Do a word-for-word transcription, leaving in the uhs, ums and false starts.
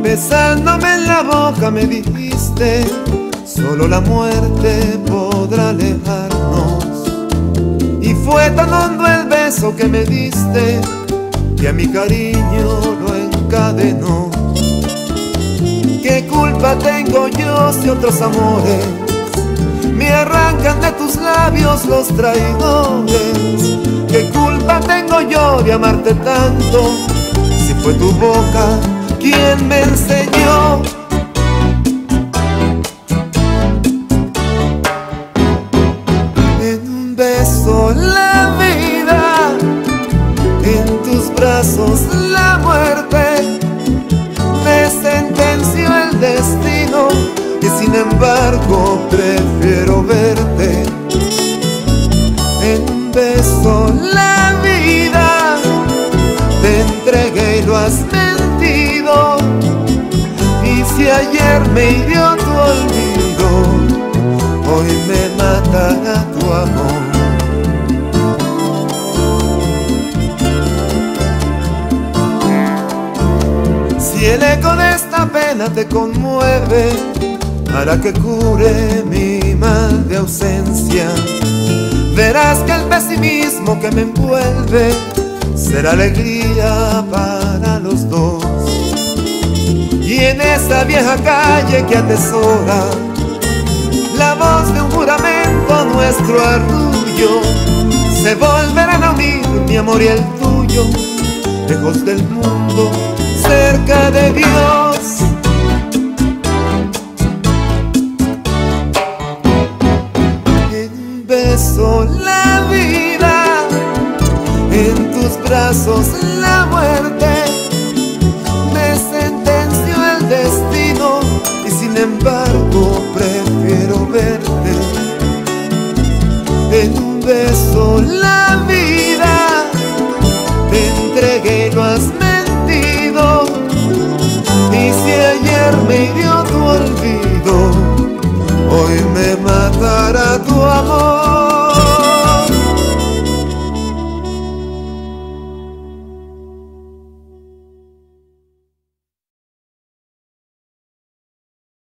Besándome en la boca me dijiste, solo la muerte podrá alejarnos. Y fue tan hondo el beso que me diste, que a mi cariño lo encadenó. ¿Qué culpa tengo yo si otros amores me arrancan de tus labios los traidores? ¿Qué culpa tengo yo de amarte tanto, si fue tu boca quien me enseñó? En un beso la vida, en tus brazos la muerte, me sentenció el destino y sin embargo prefiero verte. En un beso la vida te entregué y lo has mentido, y si ayer me hirió tu olvido, hoy me matará tu amor. Si el eco de esta pena te conmueve, hará que cure mi mal de ausencia. Verás que el pesimismo que me envuelve será alegría para los dos. Y en esa vieja calle que atesora la voz de un juramento, nuestro arrullo, se volverán a unir mi amor y el tuyo, lejos del mundo, cerca de Dios. En un beso la vida, en tus brazos la muerte, me sentenció el destino y sin embargo prefiero verte. En un beso la vida te entregué y lo has mentido, y si ayer me hirió tu olvido, hoy me matará tu amor.